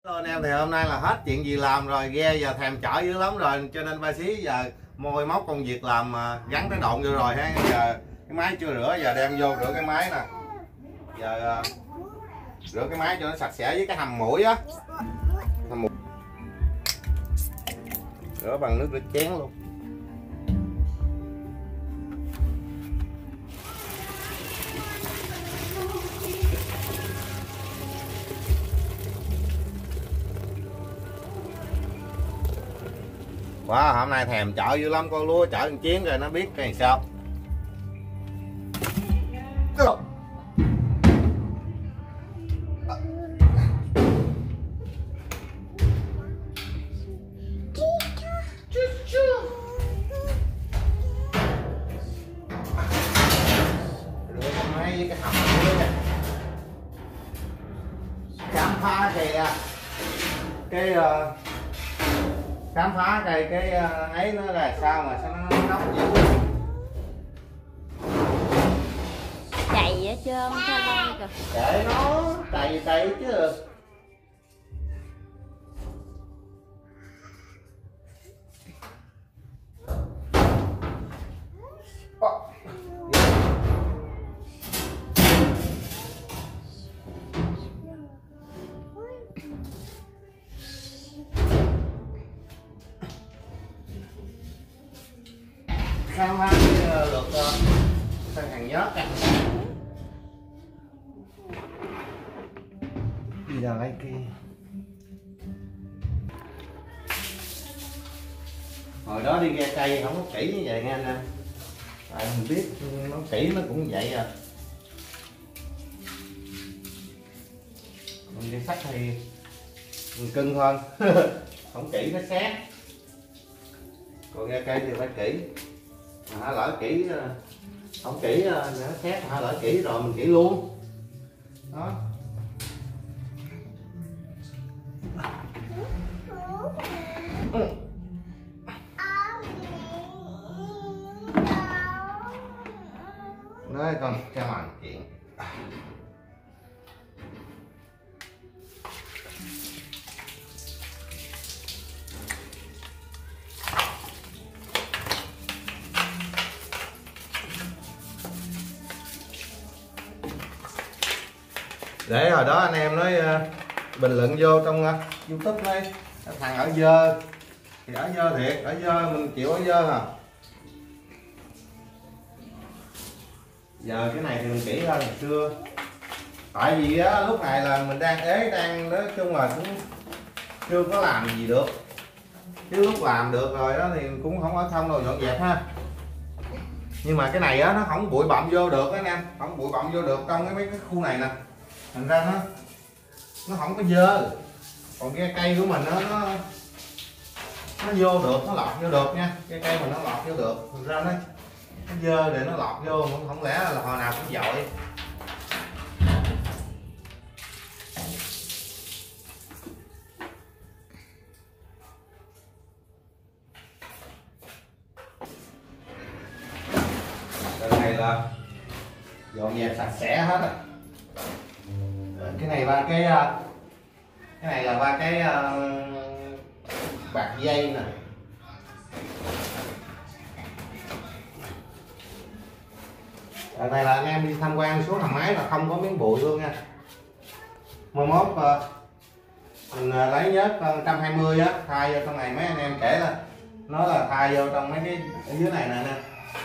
Hello anh em, thì hôm nay là hết chuyện gì làm rồi, ghe giờ thèm chở dữ lắm rồi, cho nên ba xí giờ môi móc công việc làm gắn cái độn vô rồi ha. Giờ cái máy chưa rửa, giờ đem vô rửa cái máy nè. Giờ rửa cái máy cho nó sạch sẽ với cái hầm mũi á, hầm mũi. Rửa bằng nước rửa chén luôn. Wow, hôm nay thèm chợ dữ lắm, con lúa chở một chuyến rồi nó biết cái sao. Rửa cái máy với cái hầm mũi nha. Khám phá khám phá cái ấy nó là sao mà sao nó nóng dữ. Chạy ở trơn cho lên kìa. Để nó đầy chứ. Khám phá được sang hàng nhớt nha. Đi ra lấy kia. Hồi đó đi ghe cây không có kỹ như vậy nha anh em. Tại mình biết nó kỹ nó cũng vậy à. Còn ghe sắt thì mình cưng hơn. Không kỹ nó xét. Còn ghe cây thì phải kỹ. Mà lỡ kỹ không kỹ nó xét, mà lỡ kỹ rồi mình kỹ luôn. Đó. Nói con cho mày chuyện. Để hồi đó anh em nói bình luận vô trong YouTube đây, thằng ở dơ thì ở dơ thiệt, ở dơ mình chịu ở dơ à. Giờ cái này thì mình kỹ hơn hồi xưa, tại vì á lúc này là mình đang ế, đang nói chung là cũng chưa có làm gì được, chứ lúc làm được rồi đó thì cũng không ở không đâu, dọn dẹp ha. Nhưng mà cái này á nó không bụi bặm vô được anh em, không bụi bặm vô được trong mấy cái khu này nè, thành ra nó không có dơ. Còn cái cây của mình nó vô được, nó lọt vô được nha, cái cây mình nó lọt vô được, thành ra nó dơ để nó lọt vô, không lẽ là hồi nào cũng dội. Cái này là dọn dẹp sạch sẽ hết á. Cái này ba cái này là ba cái bạc dây nè. Đợt này là anh em đi tham quan xuống hầm máy là không có miếng bụi luôn nha. Mai mốt mình lấy nhớt 120 á, thay vô trong này, mấy anh em kể là nó là thay vô trong mấy cái ở dưới này nè.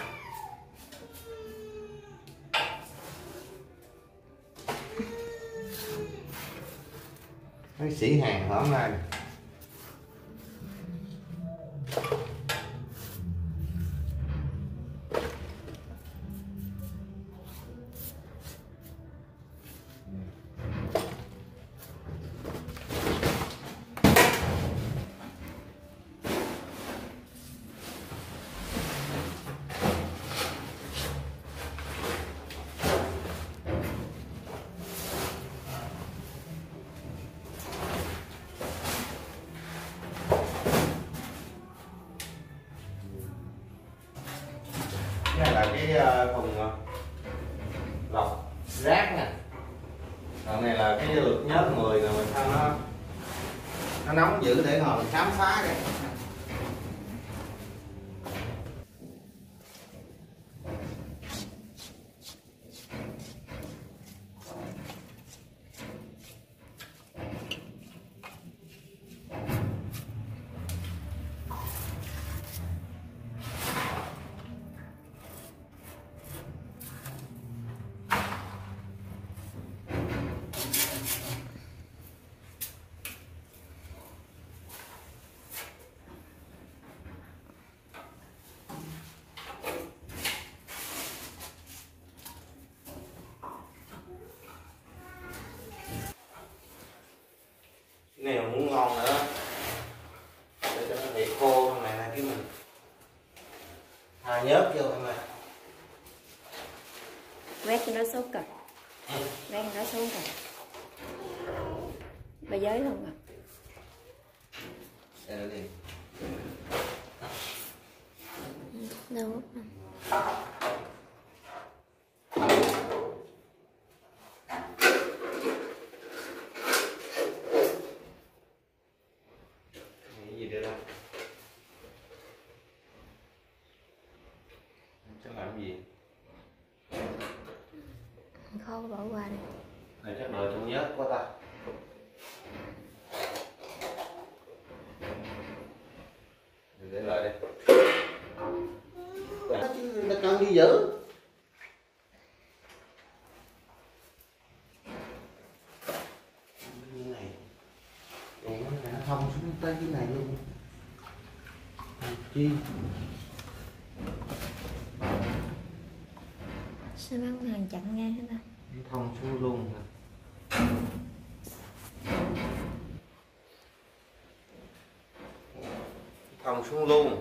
Mấy sĩ hàng hôm nay cái thùng lọc rác nè. Còn này là cái lượt nhớt 10 rồi, mình sao nó nóng dữ để ngồi mình khám phá kìa. Cái này mà muốn ngon nữa để cho nó bị khô trong này nè, cái mình tha nhớt vô không này. Quét cho nó xuống kìa. Quét cho nó xuống kìa. Bà giới luôn kìa. Đây là gì? Đâu. Cái gì đây đâu? Chắc làm cái gì? Khó bỏ qua đi. Này chắc đợi trong nhớt quá ta. Để lại đây. Chứ nó cần đi giữ. Như này. Đèn nó thông xuống tới cái này luôn. Chi? Sao bán hàng chặn ngang hết ta? Nó thông xuống luôn hả? Thông xuống luôn.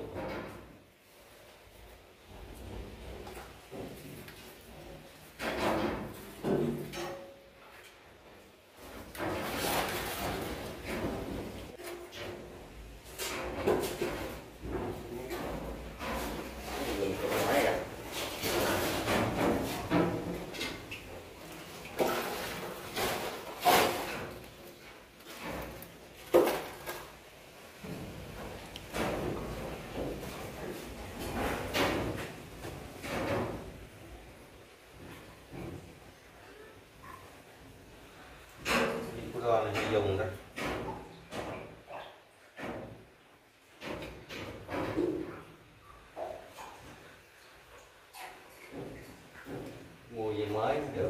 Con này hay dùng đó. Mua gì mới được.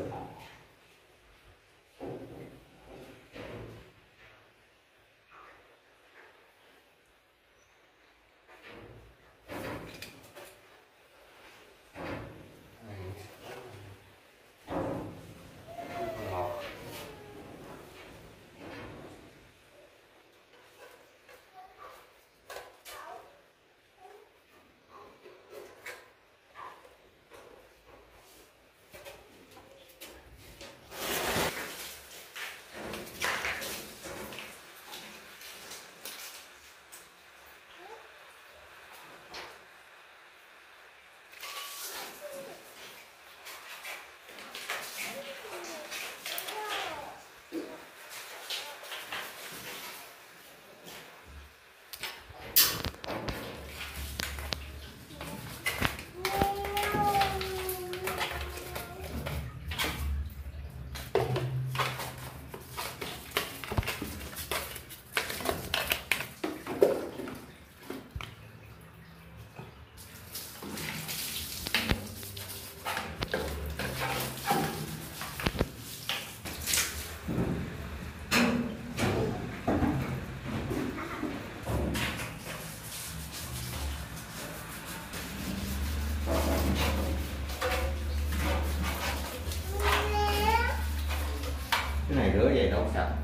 Cái này rửa về đâu sạch.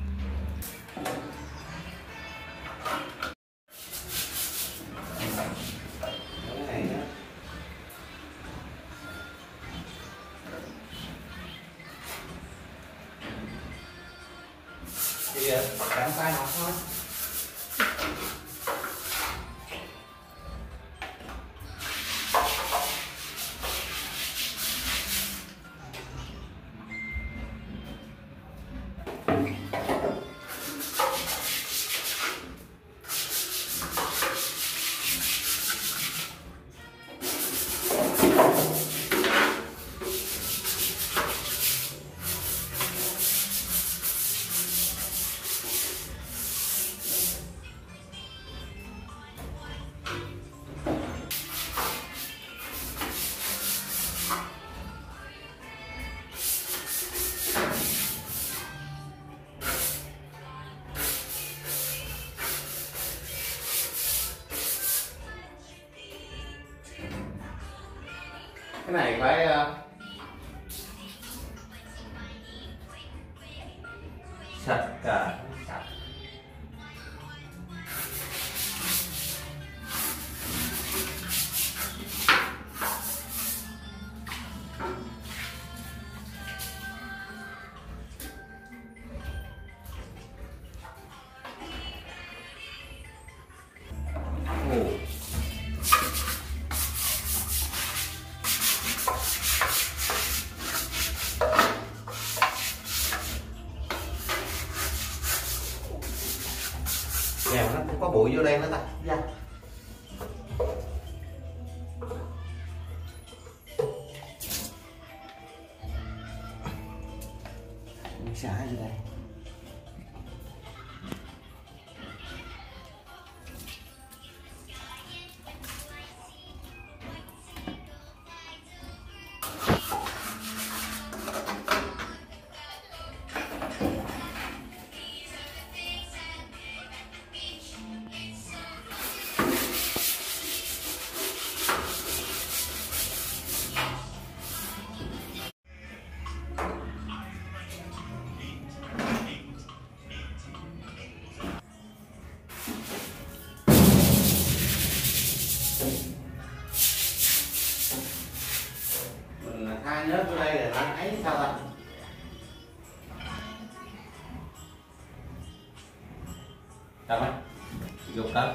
Cái này đó. Thì cắm tay nó thôi. Cái này phải sạch cả sạch. Nè nó cũng có bụi vô đây nữa ta. Dạ. Xả vô đây. Hai nhớt ở đây là anh ấy sao ta? Đâu ấy? Dục tới.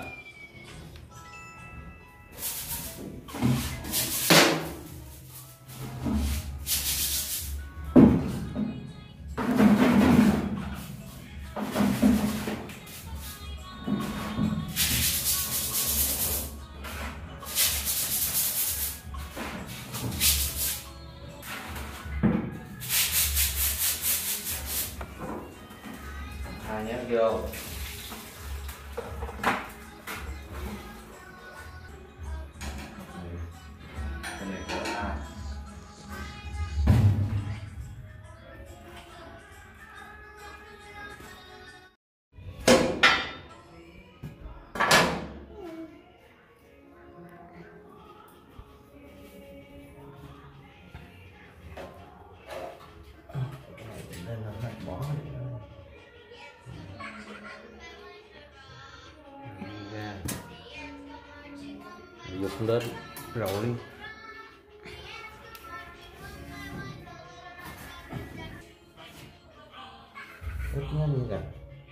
Hai nhớt vô. Cái này của ta. Nên nó phải bỏ ra dục lên rồi ít nó như vậy.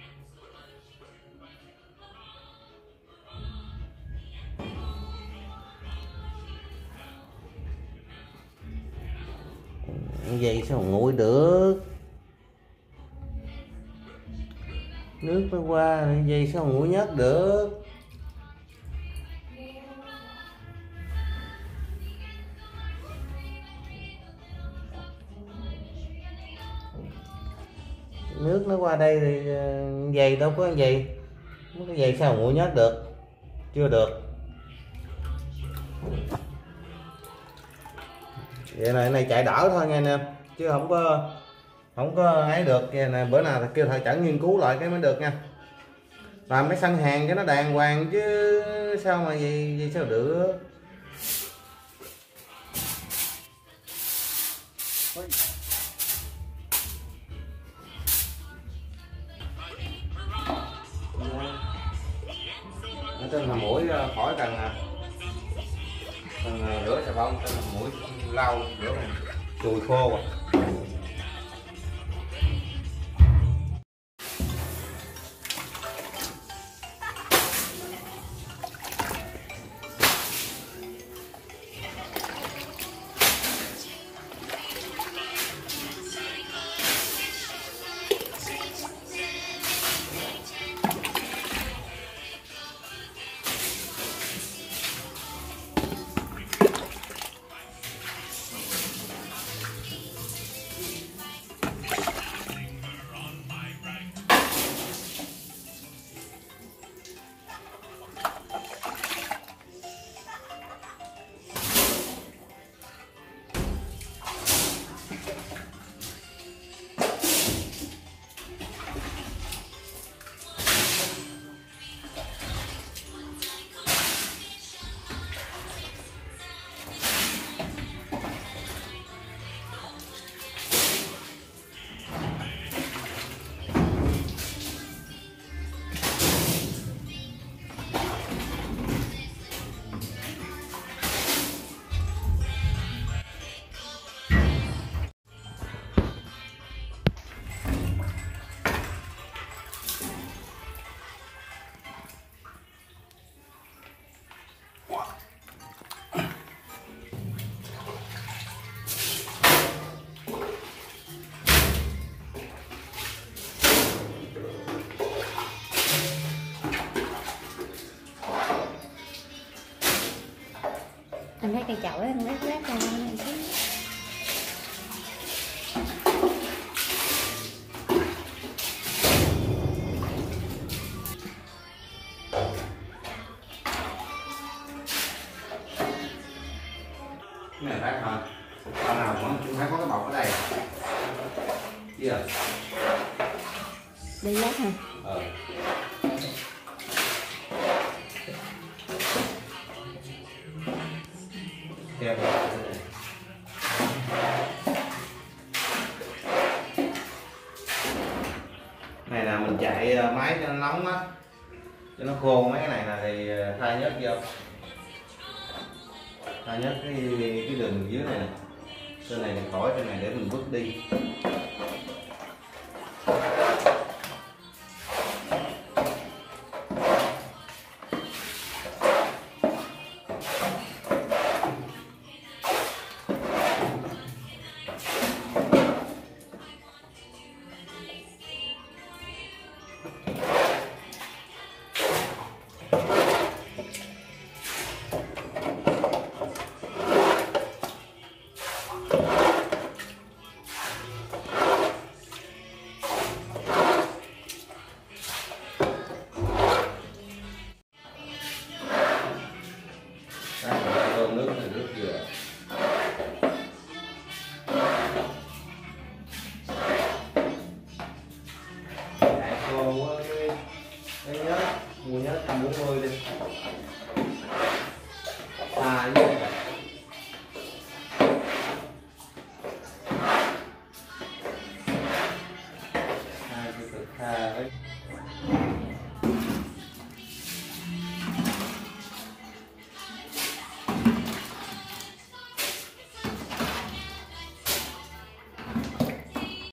Vậy sao nguội được, nước mới qua vậy sao nguội nhất được. Nước nó qua đây thì giày đâu có gì, cái giày sao nguội nhất được, chưa được. Vậy này chạy đỡ thôi nghe nè, chứ không có ấy được. Vậy nè, bữa nào kêu thợ chẩn nghiên cứu lại cái mới được nha. Làm cái sân hàng cho nó đàng hoàng chứ sao mà vậy sao được. Ở trên là mũi khỏi cần rửa xà bông, trên là mũi lau rửa chùi khô rồi. cây chổi ăn lát lát ra này chứ. Cái này phải hả? Bao nào cũng phải có cái bọc ở đây. Chưa? Đi lát hả? Kẹp này là mình chạy máy cho nó nóng á, cho nó khô mấy cái này là thì thay nhớt vô, thay nhớt cái đường dưới này nè, trên này thì khỏi, trên này để mình vứt đi. Cơm nước thì nước dừa. Chạy khô quá cái nhớt, mua nhớt 140 đi. Với hai cái cực tha đấy.